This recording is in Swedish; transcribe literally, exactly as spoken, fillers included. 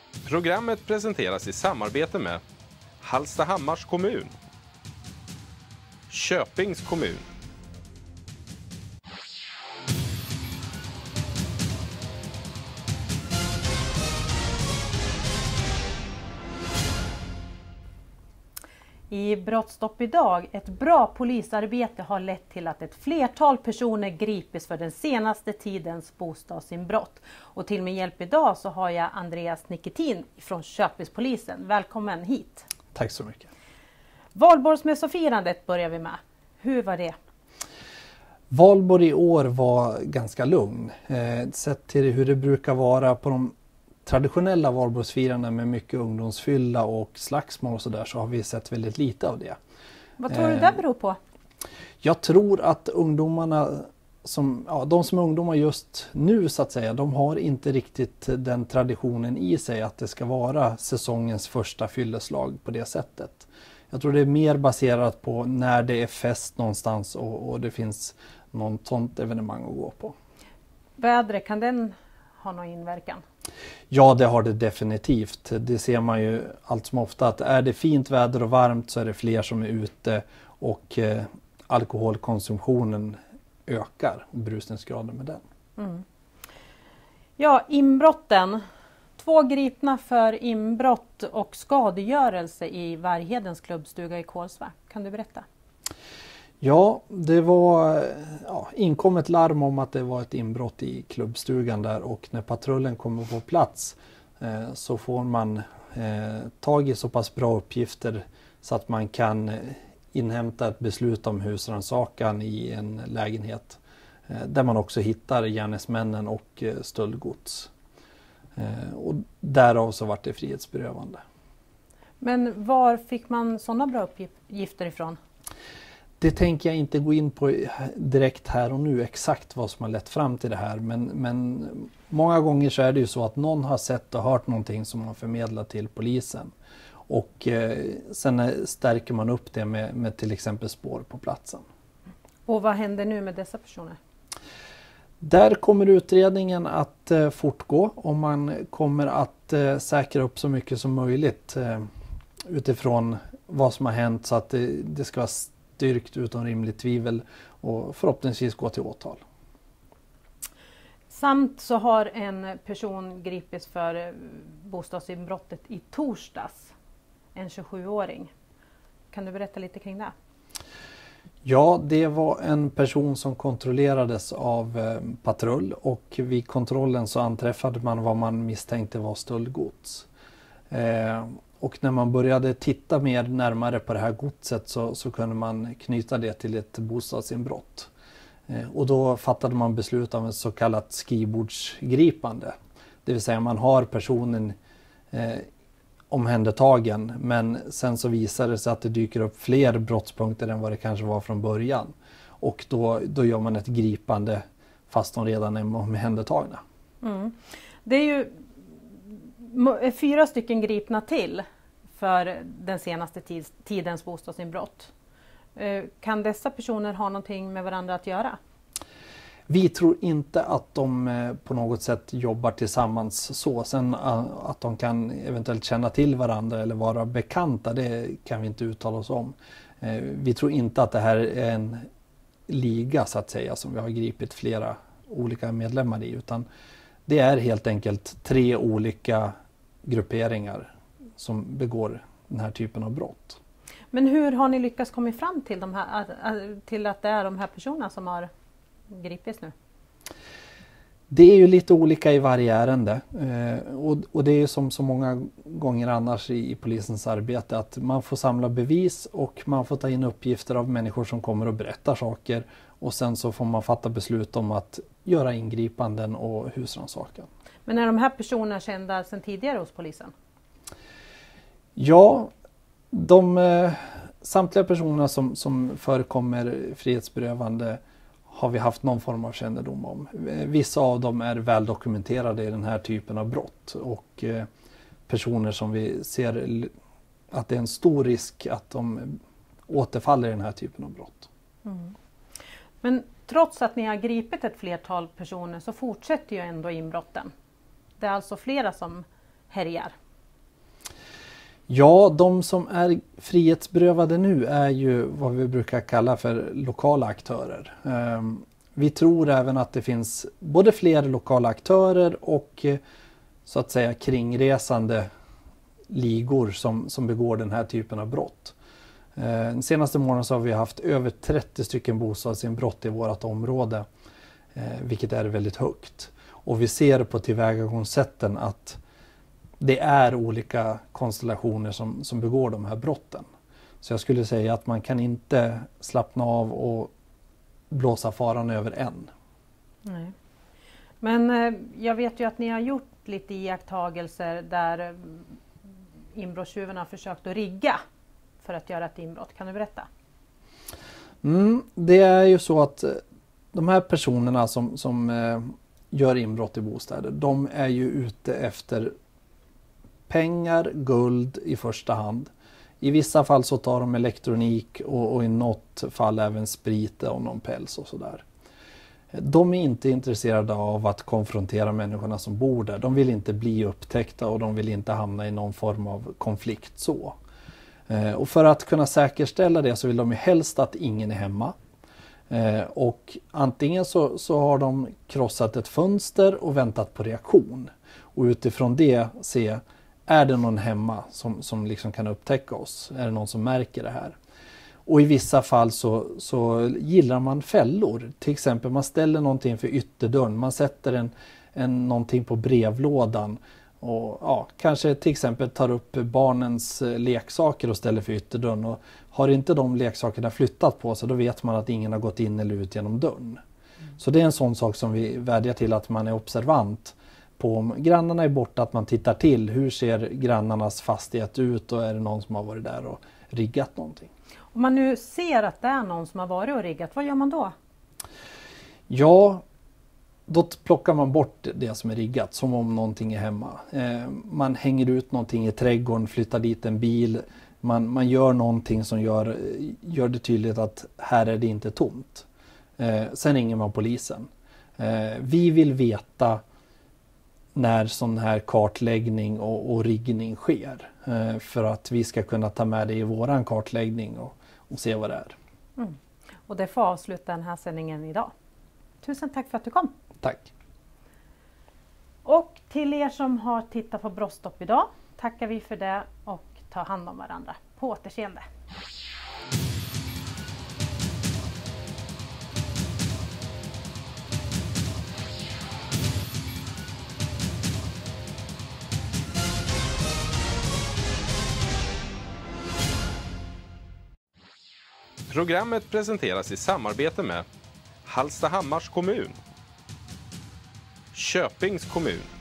Programmet presenteras i samarbete med Hallstahammars kommun, Köpings kommun, I Brottsstopp idag, ett bra polisarbete har lett till att ett flertal personer gripits för den senaste tidens bostadsinbrott. Och till min hjälp idag så har jag Andreas Nikitin från Köpingspolisen. Välkommen hit. Tack så mycket. Valborgsmässofirandet börjar vi med. Hur var det? Valborg i år var ganska lugn. Eh, sett till hur det brukar vara på de traditionella valborgsfirandena med mycket ungdomsfylla och slagsmål och sådär, så har vi sett väldigt lite av det. Vad tror du det beror på? Jag tror att ungdomarna, som, ja, de som är ungdomar just nu så att säga, de har inte riktigt den traditionen i sig att det ska vara säsongens första fylleslag på det sättet. Jag tror det är mer baserat på när det är fest någonstans och, och det finns något sånt evenemang att gå på. Vädret, kan den ha någon inverkan? Ja, det har det definitivt. Det ser man ju allt som ofta att är det fint väder och varmt så är det fler som är ute och eh, alkoholkonsumtionen ökar, brusningsgraden med den. Mm. Ja, inbrotten. Två gripna för inbrott och skadegörelse i Varghedens klubbstuga i Kolsva. Kan du berätta? Ja, det var ja, inkommet larm om att det var ett inbrott i klubbstugan där, och när patrullen kommer på plats eh, så får man eh, tag i så pass bra uppgifter så att man kan eh, inhämta ett beslut om husrannsakan i en lägenhet eh, där man också hittar gärningsmännen och eh, stöldgods. Eh, och därav så vart det frihetsberövande. Men var fick man sådana bra uppgifter ifrån? Det tänker jag inte gå in på direkt här och nu exakt vad som har lett fram till det här. Men, men många gånger så är det ju så att någon har sett och hört någonting som man förmedlar till polisen. Och eh, sen stärker man upp det med, med till exempel spår på platsen. Och vad händer nu med dessa personer? Där kommer utredningen att eh, fortgå, och man kommer att eh, säkra upp så mycket som möjligt eh, utifrån vad som har hänt, så att det, det ska vara styrkt utom rimligt tvivel och förhoppningsvis gå till åtal. Samt så har en person gripits för bostadsinbrottet i torsdags. En tjugosjuåring. Kan du berätta lite kring det? Ja, det var en person som kontrollerades av eh, patrull, och vid kontrollen så anträffade man vad man misstänkte var stöldgods. Eh, Och när man började titta mer närmare på det här godset så, så kunde man knyta det till ett bostadsinbrott. Eh, och då fattade man beslut om ett så kallat skrivbordsgripande. Det vill säga man har personen eh, omhändertagen, men sen så visar det sig att det dyker upp fler brottspunkter än vad det kanske var från början. Och då, då gör man ett gripande fast de redan är omhändertagna. Mm. Det är ju fyra stycken gripna till för den senaste tidens bostadsinbrott. Kan dessa personer ha någonting med varandra att göra? Vi tror inte att de på något sätt jobbar tillsammans så. Sen att de kan eventuellt känna till varandra eller vara bekanta, det kan vi inte uttala oss om. Vi tror inte att det här är en liga så att säga som vi har gripit flera olika medlemmar i, utan det är helt enkelt tre olika grupperingar som begår den här typen av brott. Men hur har ni lyckats komma fram till, de här, till att det är de här personerna som har gripits nu? Det är ju lite olika i varje ärende. Eh, och, och det är som så många gånger annars i, i polisens arbete att man får samla bevis och man får ta in uppgifter av människor som kommer och berättar saker. Och sen så får man fatta beslut om att göra ingripanden och husrannsakan. Men är de här personerna kända sedan tidigare hos polisen? Ja, de eh, samtliga personer som, som förekommer frihetsberövande har vi haft någon form av kännedom om. Vissa av dem är väl dokumenterade i den här typen av brott, och eh, personer som vi ser att det är en stor risk att de återfaller i den här typen av brott. Mm. Men trots att ni har gripit ett flertal personer så fortsätter ju ändå inbrotten. Det är alltså flera som härjar? Ja, de som är frihetsberövade nu är ju vad vi brukar kalla för lokala aktörer. Vi tror även att det finns både fler lokala aktörer och så att säga kringresande ligor som, som begår den här typen av brott. Den senaste månaden så har vi haft över trettio stycken bostadsinbrott i vårt område, vilket är väldigt högt. Och vi ser på tillvägagångssätten att det är olika konstellationer som, som begår de här brotten. Så jag skulle säga att man kan inte slappna av och blåsa faran över än. Nej. Men eh, jag vet ju att ni har gjort lite iakttagelser där eh, inbrottstjuven har försökt att rigga för att göra ett inbrott. Kan du berätta? Mm, det är ju så att de här personerna som, som eh, gör inbrott i bostäder, de är ju ute efter pengar, guld i första hand. I vissa fall så tar de elektronik och, och i något fall även sprit och någon päls och sådär. De är inte intresserade av att konfrontera människorna som bor där. De vill inte bli upptäckta och de vill inte hamna i någon form av konflikt så. Och för att kunna säkerställa det så vill de ju helst att ingen är hemma. Och antingen så, så har de krossat ett fönster och väntat på reaktion. Och utifrån det se, är det någon hemma som, som liksom kan upptäcka oss? Är det någon som märker det här? Och i vissa fall så, så gillar man fällor. Till exempel man ställer någonting för ytterdörren. Man sätter en, en, någonting på brevlådan. Och ja, kanske till exempel tar upp barnens leksaker och ställer för ytterdörren. Och har inte de leksakerna flyttat på sig, då vet man att ingen har gått in eller ut genom dörren. Mm. Så det är en sån sak som vi vädjar till, att man är observant på om grannarna är borta, att man tittar till. Hur ser grannarnas fastighet ut och är det någon som har varit där och riggat någonting? Om man nu ser att det är någon som har varit och riggat, vad gör man då? Ja, då plockar man bort det som är riggat som om någonting är hemma. Eh, man hänger ut någonting i trädgården, flyttar dit en bil. Man, man gör någonting som gör, gör det tydligt att här är det inte tomt. Eh, sen ringer man polisen. Eh, vi vill veta när sån här kartläggning och, och riggning sker. Eh, för att vi ska kunna ta med det i våran kartläggning och, och se vad det är. Mm. Och det får avsluta den här sändningen idag. Tusen tack för att du kom. Tack. Och till er som har tittat på Brottsstopp idag tackar vi för det och ta hand om varandra. På återseende. Programmet presenteras i samarbete med Hallstahammars kommun, Köpings kommun,